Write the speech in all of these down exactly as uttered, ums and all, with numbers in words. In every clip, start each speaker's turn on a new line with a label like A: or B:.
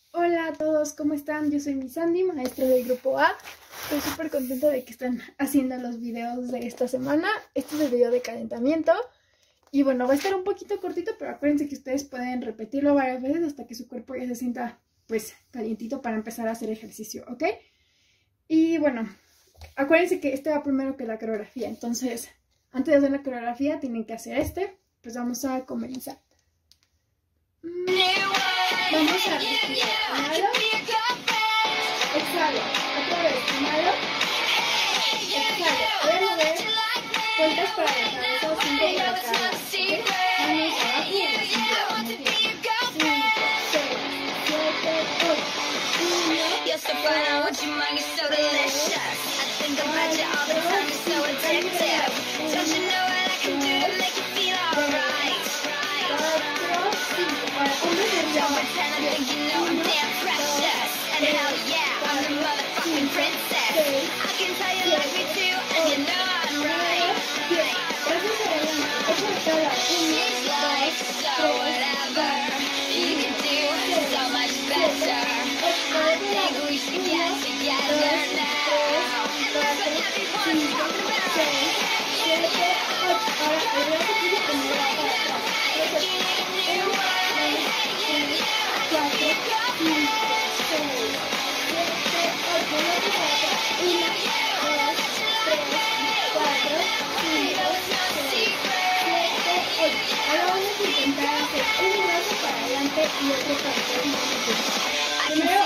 A: Hola a todos, ¿cómo están? Yo soy Miss Sandy, maestra del grupo A. Estoy súper contenta de que están haciendo los videos de esta semana. Este es el video de calentamiento. Y bueno, va a estar un poquito cortito, pero acuérdense que ustedes pueden repetirlo varias veces hasta que su cuerpo ya se sienta, pues, calientito para empezar a hacer ejercicio, ¿ok? Y bueno, acuérdense que este va primero que la coreografía. Entonces, antes de hacer la coreografía, tienen que hacer este. Pues vamos a comenzar. Vamos a respirar. Inhalo. Exhalo. Otra vez. Inhalo. Exhalo. Voy a mover cuentas para la cabeza o cinco para cada lado. ¿Okay? Manos abajo y la cintura. Como quieran. cinco, seis, siete, ocho. uno, dos, tres, cuatro, y otro para atrás. Primero,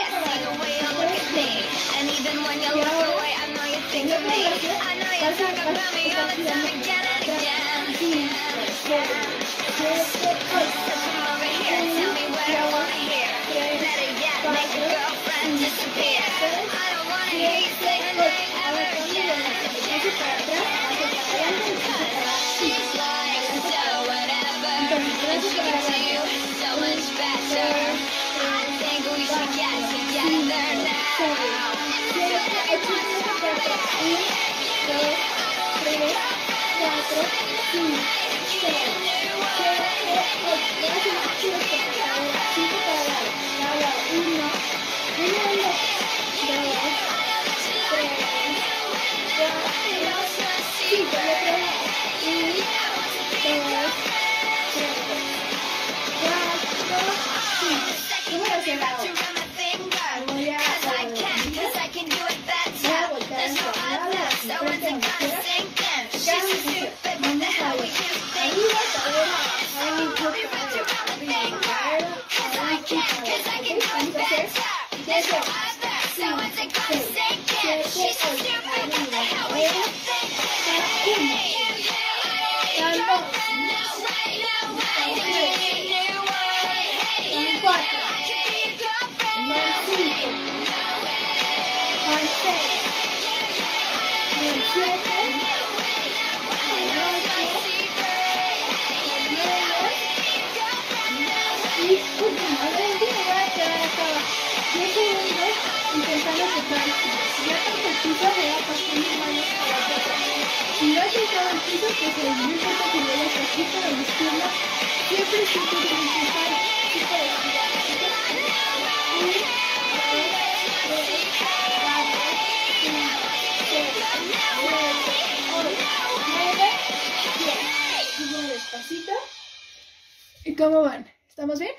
A: ¿y cómo van? ¿Estamos bien?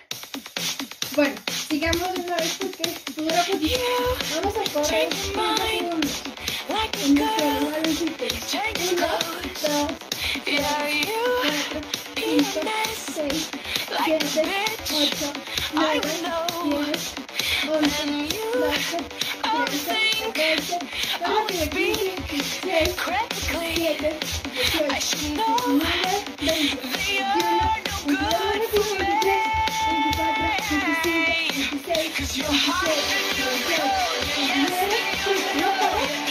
A: Bueno, sigamos una vez porque primera posición. Vamos a correr treinta segundos. En nuestro lugar en círculo. uno, dos, tres, cuatro, cinco, seis, siete, ocho, nueve, diez, once, doce, trece, catorce, quince, dieciséis, diecisiete, dieciocho, diecinueve, veinte, veintiuno, veintidós, veintitrés, veinticuatro, veinticinco, veintiséis, veintisiete, veintiocho, veintinueve, treinta. No pares.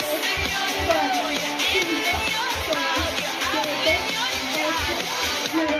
A: nueve,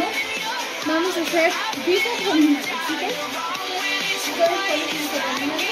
A: Empezamos. Vamos a hacer diez abdominales, ¿sí? Todos con diez abdominales.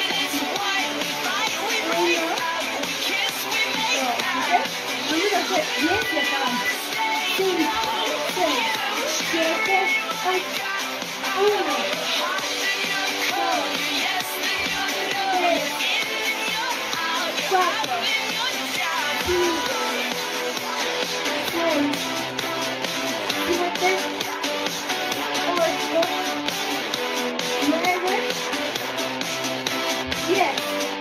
A: Uno, dos, ¿sí? Vamos a hacer diez y acabamos. cinco, seis, siete, ocho. uno, dos, tres, cuatro, cinco, seis, siete, ocho, nueve, diez.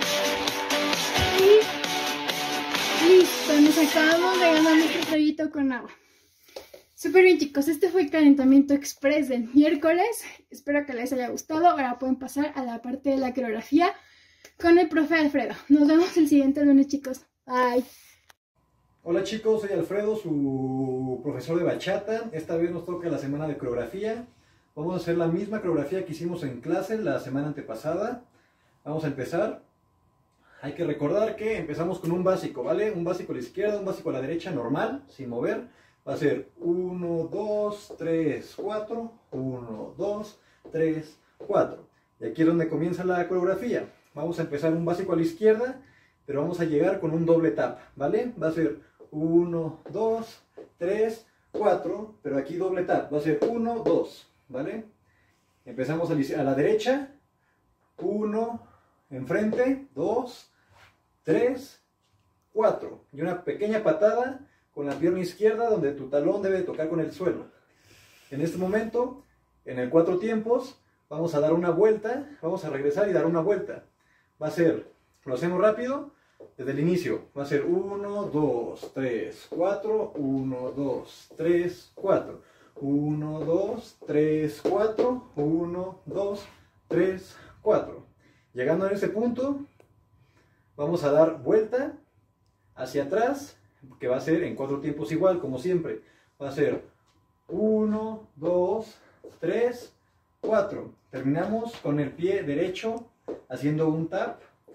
A: Y listo, nos acabamos de ganar nuestro traguito con agua. Súper bien, chicos, este fue el calentamiento express del miércoles. Espero que les haya gustado. Ahora pueden pasar a la parte de la coreografía con el profe Alfredo. Nos vemos el siguiente lunes, chicos. Bye.
B: Hola chicos, soy Alfredo, su profesor de bachata. Esta vez nos toca la semana de coreografía. Vamos a hacer la misma coreografía que hicimos en clase la semana antepasada. Vamos a empezar. Hay que recordar que empezamos con un básico, ¿vale? Un básico a la izquierda, un básico a la derecha, normal, sin mover. Va a ser uno, dos, tres, cuatro, uno, dos, tres, cuatro. Y aquí es donde comienza la coreografía. Vamos a empezar un básico a la izquierda, pero vamos a llegar con un doble tap, ¿vale? Va a ser uno, dos, tres, cuatro, pero aquí doble tap. Va a ser uno, dos, ¿vale? Empezamos a la derecha, uno, enfrente, dos, tres, cuatro. Y una pequeña patada con la pierna izquierda donde tu talón debe tocar con el suelo. En este momento, en el cuatro tiempos, vamos a dar una vuelta, vamos a regresar y dar una vuelta. Va a ser, lo hacemos rápido, desde el inicio. Va a ser uno, dos, tres, cuatro, uno, dos, tres, cuatro. uno, dos, tres, cuatro, uno, dos, tres, cuatro. Llegando a ese punto, vamos a dar vuelta hacia atrás, que va a ser en cuatro tiempos igual, como siempre. Va a ser uno, dos, tres, cuatro. Terminamos con el pie derecho haciendo un tap.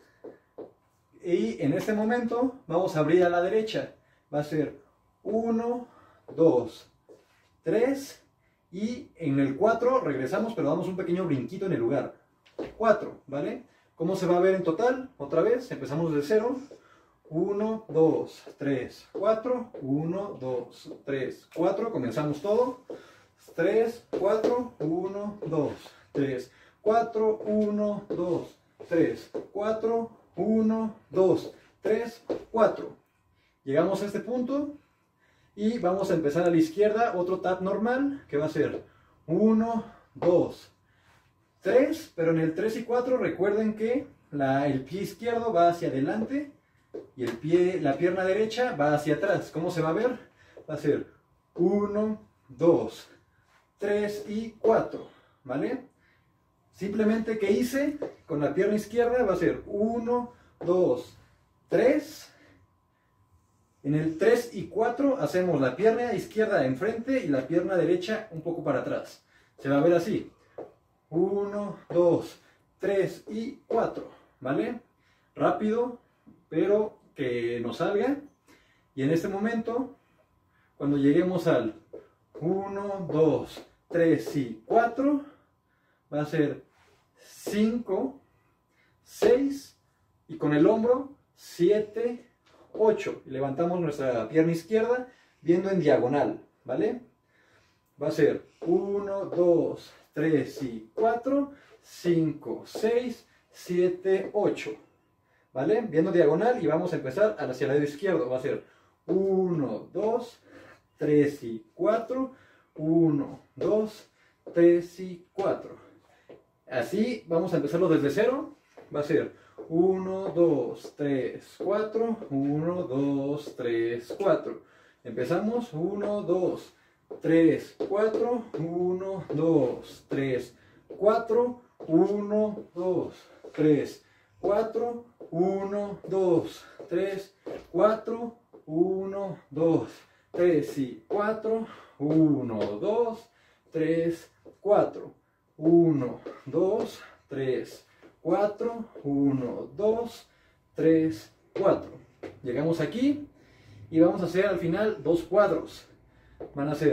B: Y en este momento vamos a abrir a la derecha. Va a ser uno, dos, tres. Y en el cuatro regresamos, pero damos un pequeño brinquito en el lugar. cuatro, ¿vale? ¿Cómo se va a ver en total? Otra vez, empezamos de cero. uno, dos, tres, cuatro, uno, dos, tres, cuatro, comenzamos todo, tres, cuatro, uno, dos, tres, cuatro, uno, dos, tres, cuatro, uno, dos, tres, cuatro. Llegamos a este punto y vamos a empezar a la izquierda, otro tap normal, que va a ser uno, dos, tres, pero en el tres y cuatro recuerden que la, el pie izquierdo va hacia adelante y el pie, la pierna derecha va hacia atrás. ¿Cómo se va a ver? Va a ser uno, dos, tres y cuatro, ¿vale? Simplemente, ¿qué hice? Con la pierna izquierda va a ser uno, dos, tres. En el tres y cuatro hacemos la pierna izquierda enfrente y la pierna derecha un poco para atrás. Se va a ver así. uno, dos, tres y cuatro, ¿vale? Rápido, pero que nos salga. Y en este momento, cuando lleguemos al uno, dos, tres y cuatro, va a ser cinco, seis y con el hombro siete, ocho. Y levantamos nuestra pierna izquierda viendo en diagonal, ¿vale? Va a ser uno, dos, tres y cuatro, cinco, seis, siete, ocho. ¿Vale? Viendo diagonal y vamos a empezar hacia el lado izquierdo. Va a ser uno, dos, tres y cuatro. uno, dos, tres y cuatro. Así vamos a empezarlo desde cero. Va a ser uno, dos, tres, cuatro. uno, dos, tres, cuatro. Empezamos uno, dos, tres, cuatro. uno, dos, tres, cuatro. uno, dos, tres, cuatro. uno, dos, tres, cuatro. uno, dos, tres y cuatro. uno, dos, tres, cuatro. uno, dos, tres, cuatro. uno, dos, tres, cuatro. Llegamos aquí y vamos a hacer al final dos cuadros. Van a ser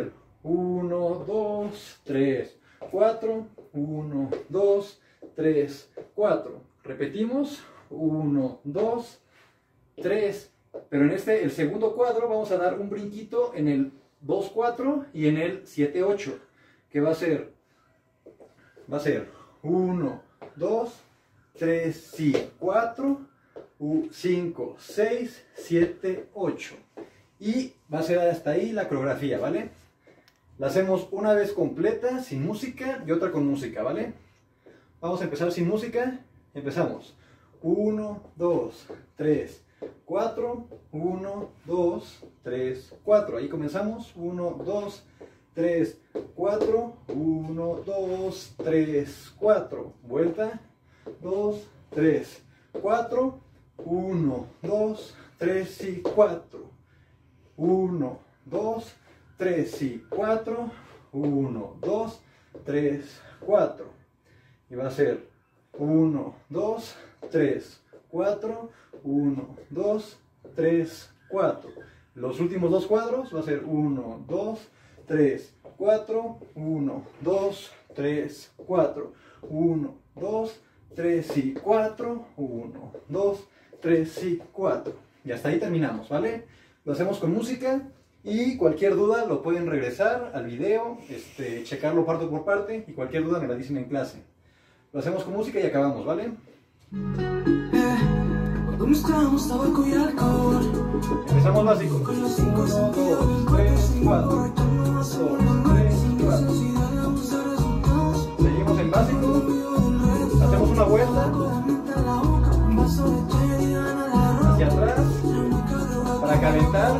B: uno, dos, tres, cuatro, uno, dos, tres, cuatro. Repetimos, uno, dos, tres. Pero en este, el segundo cuadro, vamos a dar un brinquito en el dos, cuatro y en el siete, ocho. Que va a ser, va a ser uno, dos, tres, sí, cuatro, cinco, seis, siete, ocho. Y va a ser hasta ahí la coreografía, ¿vale? La hacemos una vez completa, sin música, y otra con música, ¿vale? Vamos a empezar sin música. Empezamos. uno, dos, tres, cuatro. uno, dos, tres, cuatro. Ahí comenzamos. uno, dos, tres, cuatro. uno, dos, tres, cuatro. Vuelta. dos, tres, cuatro. uno, dos, tres y cuatro. uno, dos, tres y cuatro. uno, dos, tres, cuatro. Y va a ser uno, dos, tres, cuatro. uno, dos, tres, cuatro. Los últimos dos cuadros va a ser uno, dos, tres, cuatro. uno, dos, tres, cuatro. uno, dos, tres y cuatro. uno, dos, tres y cuatro. Y hasta ahí terminamos, ¿vale? Lo hacemos con música y cualquier duda lo pueden regresar al video, este, checarlo parte por parte y cualquier duda me la dicen en clase. Lo hacemos con música y acabamos, ¿vale? Empezamos básico. uno, dos, tres, cuatro. dos, tres, cuatro. Seguimos en básico. Hacemos una vuelta hacia atrás para calentar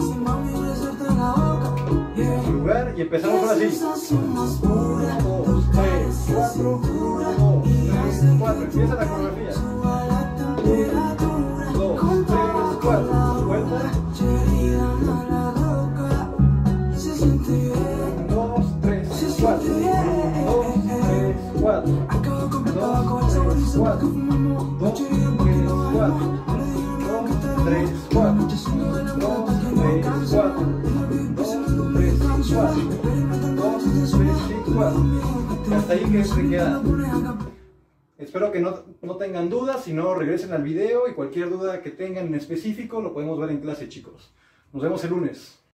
B: en su lugar y empezamos ahora así. uno, dos, tres, cuatro. uno, dos, tres, cuatro. Empieza la coreografía. uno, dos, tres, cuatro. Vuelta. dos, tres, cuatro. dos, tres, cuatro. dos, tres, cuatro. dos, tres, cuatro. dos, tres, cuatro. dos, tres, cuatro. dos, tres, cuatro. dos, tres, cuatro. Y hasta ahí que se queda. Espero que no, no tengan dudas, si no regresen al video y cualquier duda que tengan en específico lo podemos ver en clase, chicos. Nos vemos el lunes.